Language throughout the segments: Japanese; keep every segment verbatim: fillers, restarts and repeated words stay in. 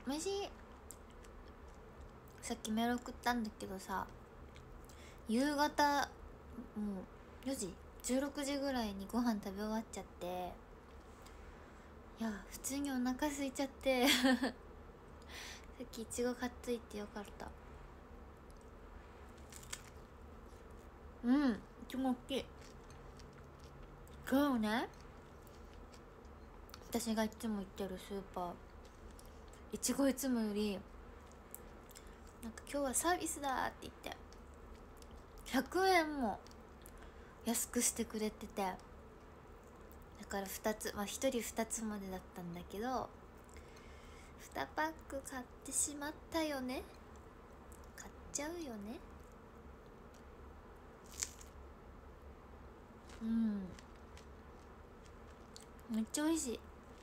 美味しい。さっきメール送ったんだけどさ、夕方もうよじじゅうろくじぐらいにご飯食べ終わっちゃって、いや普通にお腹空いちゃってさっきいちご買っといてよかった。うん、いちご大きい。今日ね、私がいつも行ってるスーパー、いちごいつもよりなんか今日はサービスだって言ってひゃくえんも安くしてくれてて、だからふたつ、まあひとりふたつまでだったんだけど、にパック買ってしまったよね。買っちゃうよね。うん、めっちゃ美味しい。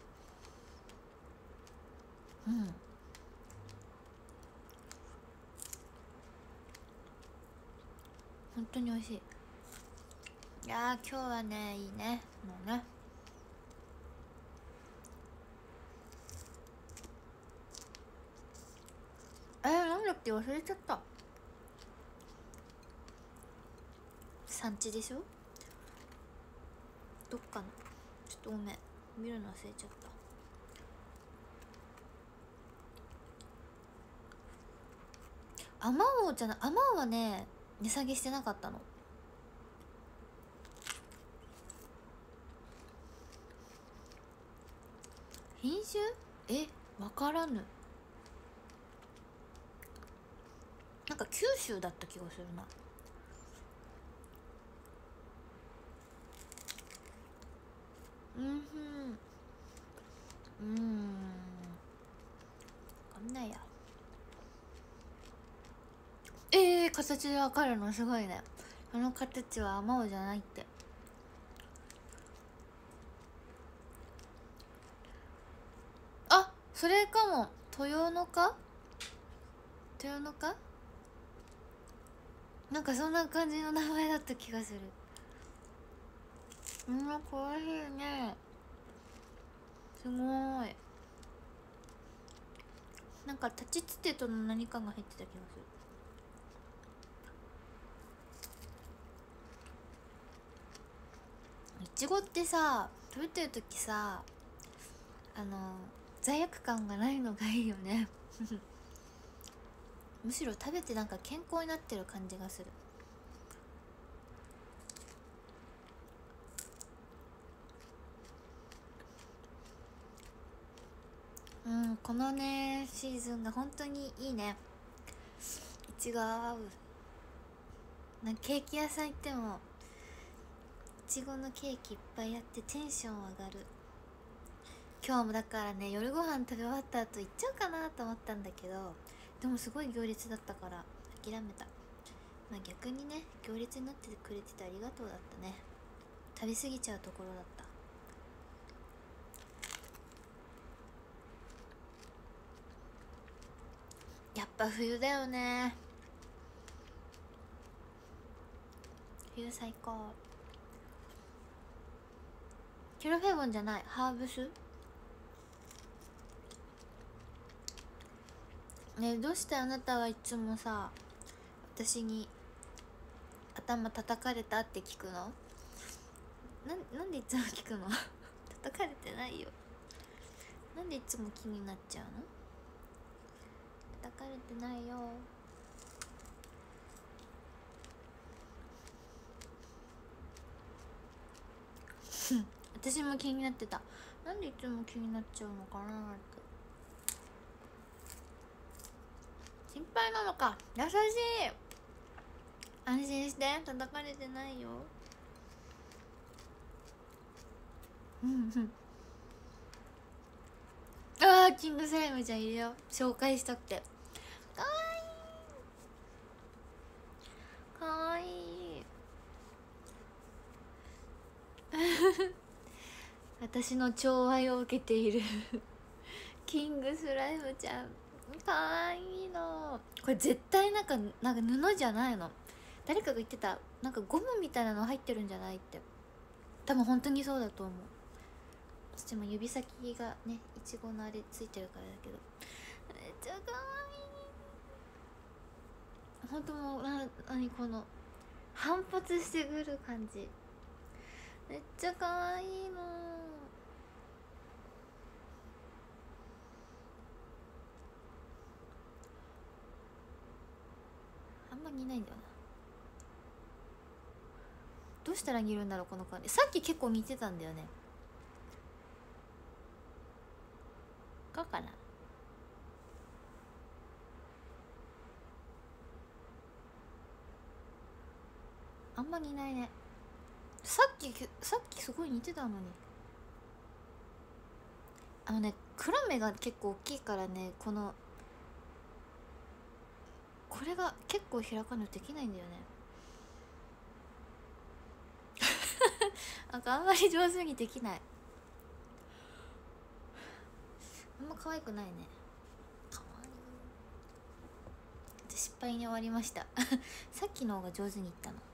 うん、本当に美味しい。いやー今日はね、いいね、もうね。えー、なんだっけ忘れちゃった。産地でしょ、どっかの、ちょっとごめん、見るの忘れちゃった。あまおうじゃない、あまおうはね値下げしてなかったの。品種、え、わからぬ。なんか九州だった気がするな。うんふん、うーん、わかんないや。えー、形でわかるのすごいね。その形はあまおうじゃないって。あ、それかも。豊のか、豊のか、なんかそんな感じの名前だった気がする。うん、コーヒーね、すごーい。なんか立ちつてとの何かが入ってた気がする。いちごってさ、食べてる時さ、あの罪悪感がないのがいいよねむしろ食べてなんか健康になってる感じがする。うん、このねシーズンが本当にいいね。いちご合う。なんかケーキ屋さん行ってもいちごのケーキいっぱいやってテンション上がる。今日もだからね、夜ご飯食べ終わった後行っちゃうかなと思ったんだけど、でもすごい行列だったから諦めた。まあ逆にね、行列になってくれててありがとうだったね。食べ過ぎちゃうところだった。やっぱ冬だよね。冬最高。キュロフェボンじゃない、ハーブスね。どうしてあなたはいつもさ、私に頭叩かれたって聞くの？な, なんでいつも聞くの叩かれてないよ。なんでいつも気になっちゃうの？叩かれてないよ。私も気になってた。なんでいつも気になっちゃうのかなって。心配なのか。優しい。安心して、叩かれてないよ。うんうん。あー、キングスライムちゃんいるよ。紹介したくて。かわいい、かわいい私の寵愛を受けているキングスライムちゃんかわいいの。これ絶対なんかなんか布じゃないの。誰かが言ってた、なんかゴムみたいなの入ってるんじゃないって。多分本当にそうだと思う。そしても指先がね、いちごのあれついてるからだけど、 めっちゃかわいい。ほんともうな、なにこの反発してくる感じ、めっちゃかわいいの。あんま似ないんだよな。どうしたら似るんだろうこの感じ。さっき結構似てたんだよね。かかな。あんま似ないね。さっきさっきすごい似てたのに。あのね、黒目が結構大きいからね、このこれが結構開かないとできないんだよね。なんかあんまり上手にできない。あんま可愛くないね。可愛い。失敗に終わりました。さっきの方が上手にいったの。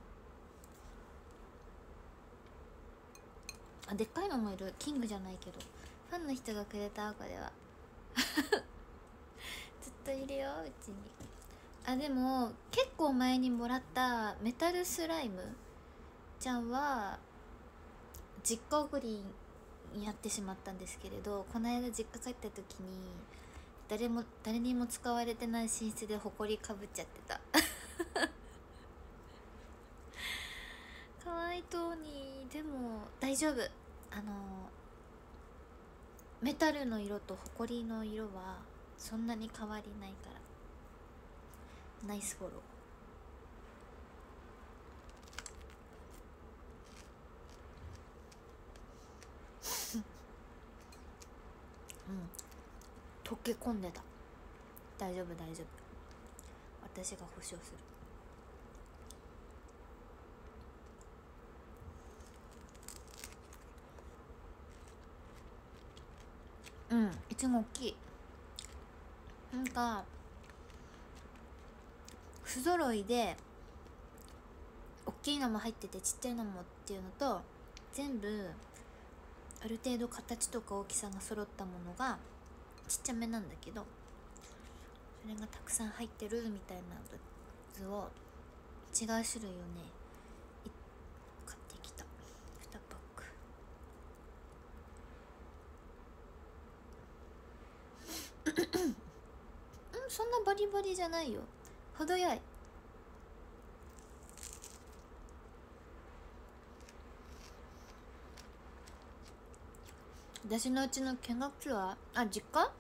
あ、でっかいのもいる。キングじゃないけどファンの人がくれた赤ではずっといるようちに。あ、でも結構前にもらったメタルスライムちゃんは実家送りにやってしまったんですけれど、この間実家帰った時に誰も誰にも使われてない寝室でホコリかぶっちゃってた。かわいそうに。でも大丈夫。あのメタルの色とホコリの色はそんなに変わりないから。ナイスフォロー。うん溶け込んでた。大丈夫大丈夫、私が保証する。うん、いちご大きい。なんか不揃いで大きいのも入っててちっちゃいのもっていうのと、全部ある程度形とか大きさが揃ったものがちっちゃめなんだけど、それがたくさん入ってるみたいな図を違う種類をね買ってきた。にパック。うん、そんなバリバリじゃないよ、程よい。私のうちの見学ツアー、あ、実家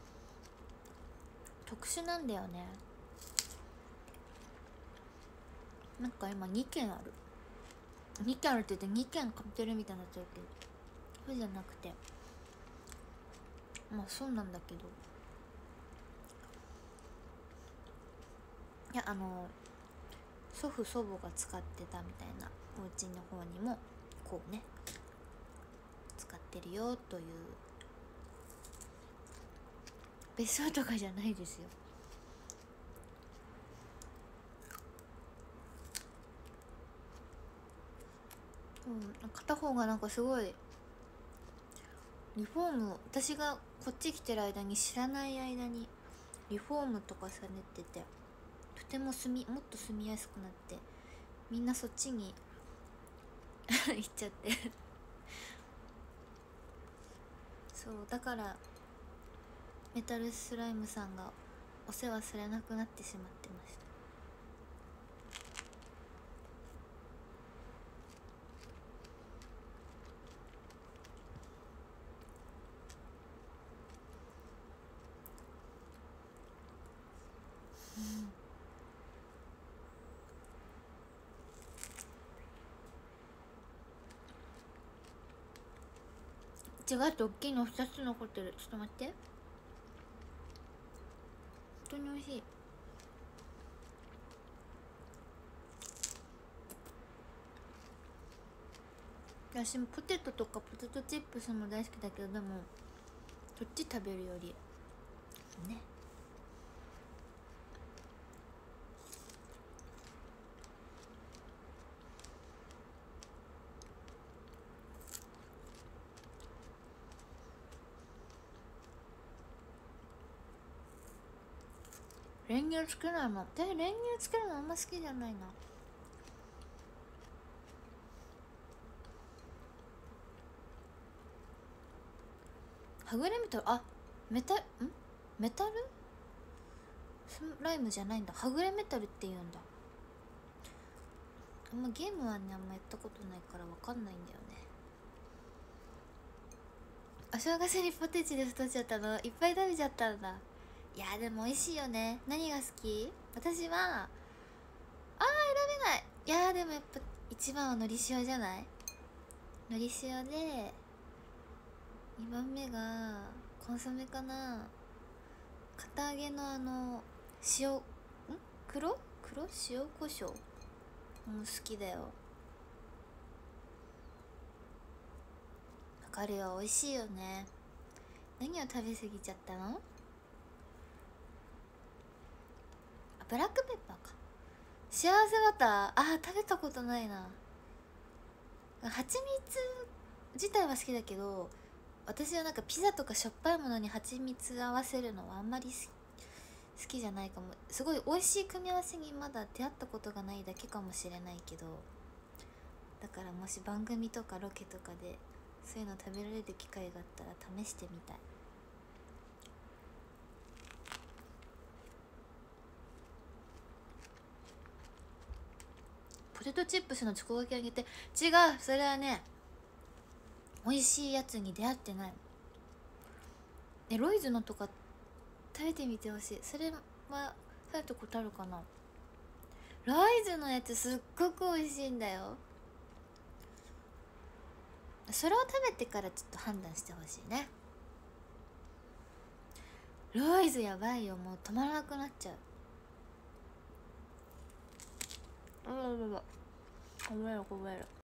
特殊なんだよね。なんか今にけんある。にけんあるって言ってにけん買ってるみたいになっちゃうけど、そうじゃなくて、まあそうなんだけど、いや、あの祖父祖母が使ってたみたいなお家の方にもこうね使ってるよという。別荘とかじゃないですよ。うん、片方がなんかすごいリフォーム、私がこっち来てる間に知らない間にリフォームとかされてて、とても住みもっと住みやすくなって、みんなそっちに行っちゃってそうだからメタルスライムさんがお世話されなくなってしまってました。違うって大きいのふたつ残ってる。ちょっと待って、本当に美味しい。私もポテトとかポテトチップスも大好きだけど、でもそっち食べるよりね。 練乳つけないので練乳つけるのあんま好きじゃないな。はぐれメタル、あメタんメタルスライムじゃないんだ。はぐれメタルって言うんだ。あんまゲームはねあんまやったことないからわかんないんだよね。お正月にポテチで太っちゃったのいっぱい食べちゃったんだ。いやーでも美味しいよね。何が好き？私はあー選べない。いやーでもやっぱ一番はのり塩じゃない？のり塩でにばんめがコンソメかな。堅揚げのあの塩ん黒黒塩コショウもう好きだよ。わかるよ、美味しいよね。何を食べ過ぎちゃったの？あ、ブラックペッパーか。幸せバター、あー食べたことないな。蜂蜜自体は好きだけど、私はなんかピザとかしょっぱいものに蜂蜜合わせるのはあんまり好きじゃないかも。すごい美味しい組み合わせにまだ出会ったことがないだけかもしれないけど、だからもし番組とかロケとかでそういうの食べられる機会があったら試してみたい。ポテトチップスのチョコがけあげて、違う、それはね美味しいやつに出会ってない。えロイズのとか食べてみてほしい。それは食べたことあるかな。ロイズのやつすっごく美味しいんだよ。それを食べてからちょっと判断してほしいね。ロイズやばいよ、もう止まらなくなっちゃう。あららら、こぼれるこぼれる。